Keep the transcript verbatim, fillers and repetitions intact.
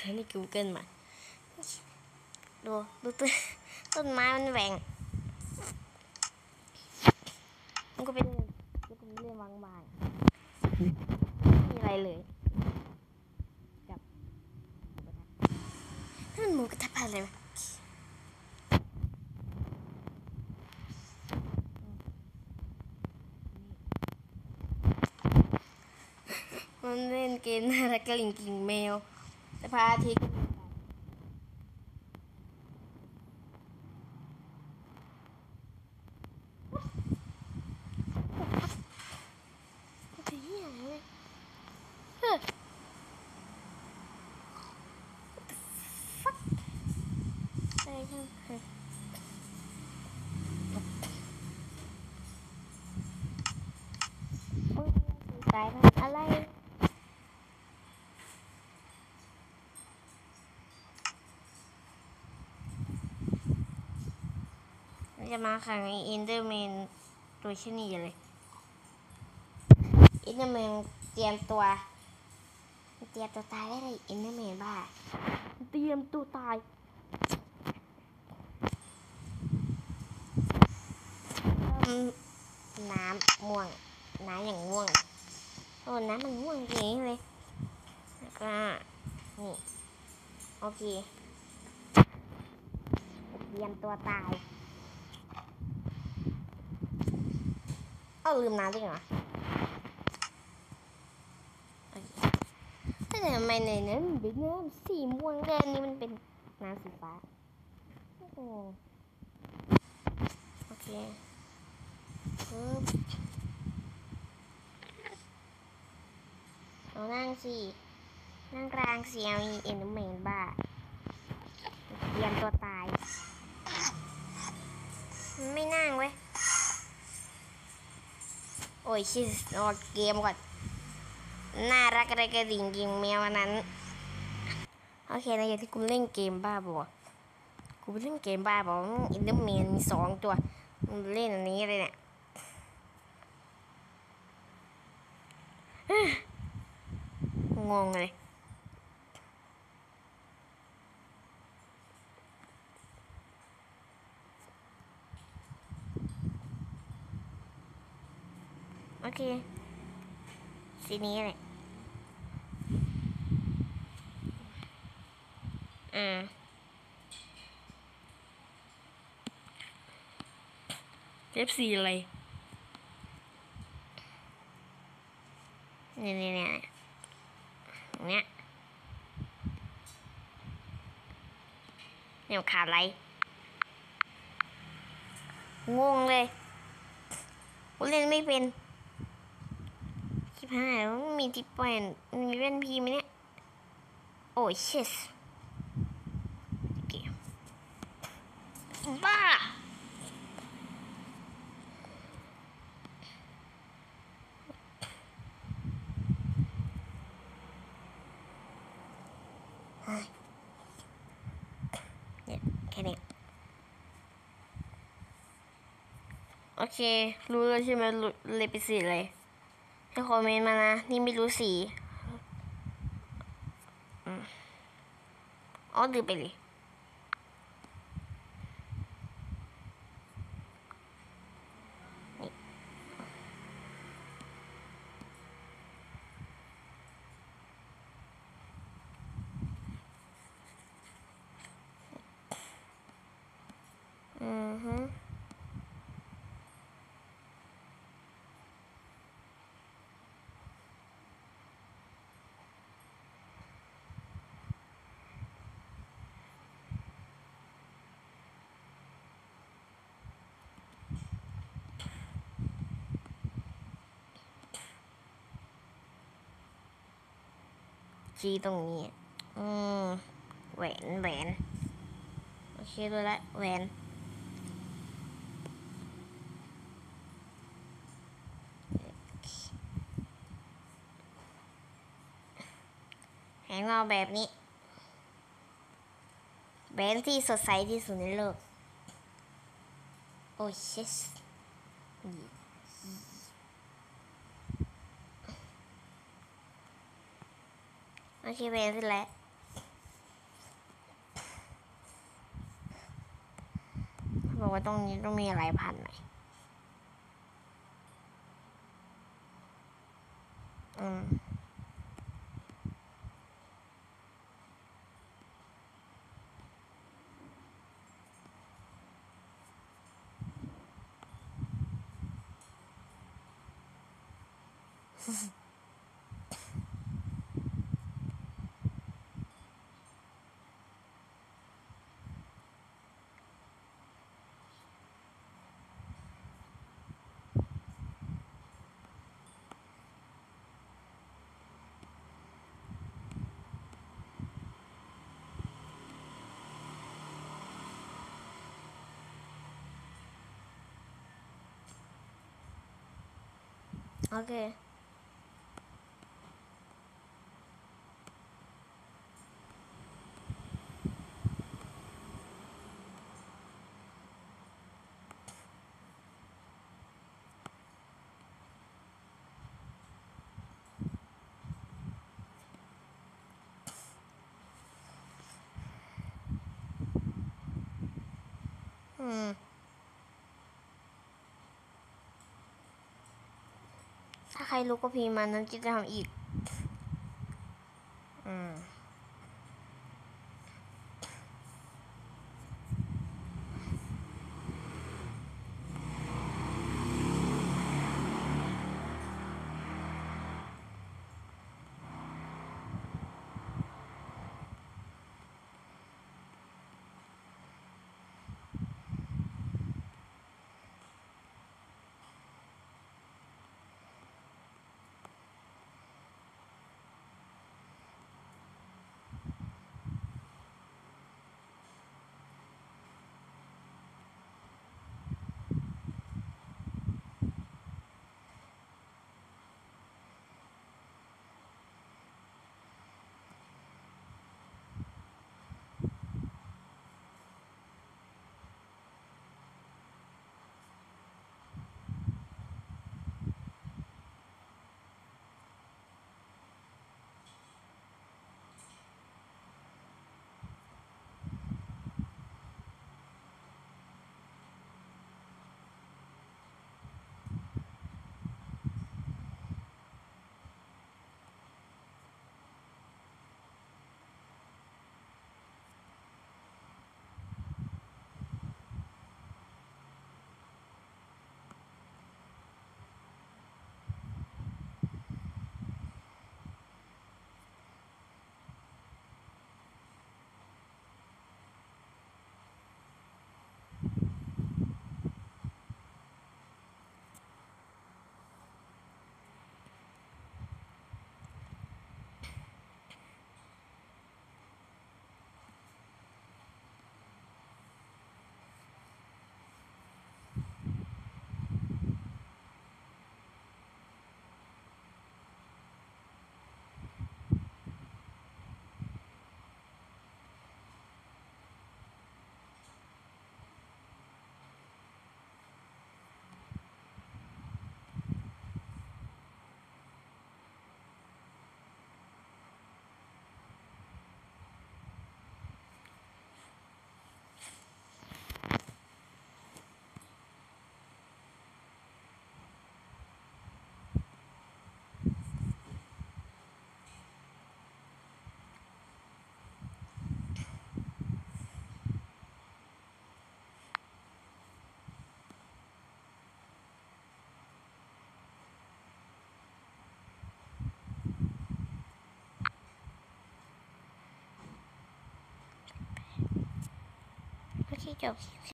อใน Google มาดูดูต้นต้นไม้มันแหว่งมันก็เป็นมันก็เป็นเรื่องบางๆไม่มีอะไรเลยกับนั่นหมูกระทะพันเลยไหมมันเล่นเกมน่ารักกระลิ่งกิ่งแมวแต่พระอาทิตย์ตายมันอะไรจะมาขังไอเอนเดอร์แมนตัวชนีเลยเอนเดอร์แมนเตรียมตัวเตรียมตัวตายได้เลยเอนเดอร์แมนบ้าเตรียมตัวตายน้ำม่วงน้ำอย่างม่วงโอ้น้ำมันม่วงจริงเลยแล้วก็นี่โอเคเตรียมตัวตายเอาลืมน้ำจริงเหรอแต่ทำไมในนั้นมันเป็นน้ำสีม่วงแดงนี่มันเป็นน้ำสีฟ้าโอ้โอเคปึ๊บเอานั่งสินั่งกลางเสียวอีเอ็นเมนบ้าเตรียมตัวตายไม่นั่งเว้ยโอ้ยชิสออกเกมก่อนน่ารักอะไรกระดิ่งยิงแมวนั้นโอเคนะอย่างที่กูเล่นเกมบ้าบอกกูเล่นเกมบ้าบอกอินเดอร์แมนมีสองตัวมึงเล่นอันนี้เลยเนี่ยงงเลยโอเคสีนี้เลยอ่าเจ็บสีอะไรเนี่ยเนี่ยเนี่ยเนี่ยเนี่ยขาดอะไรงงเลยกูเล่นไม่เป็นชิบหายแล้วมีทิปเปิลมีเล่นพีไหมเนี่ยโอ้ยเชสบ้าเนี่ยแค่นี้โอเครู้แล้วใช่ไหมเลยเป็นสีอะไรให้คอมเมนต์มานะนี่ไม่รู้สีอ๋อดื้อไปเลยอือฮึจีตรงนี้อืมแหวนแหวนโอเคดูละแหวนแหงเงาแบบนี้แหวนที่สดใสที่สุดในโลกโอ้ยเชสโอเคแหวนเสร็จแล้วบอกว่าตรงนี้ต้องมีอะไรพันหน่อยอืมโอเคอืมถ้าใครรู้ก็พิมพ์มานั้นจะทำอีกอืมโอเคจบ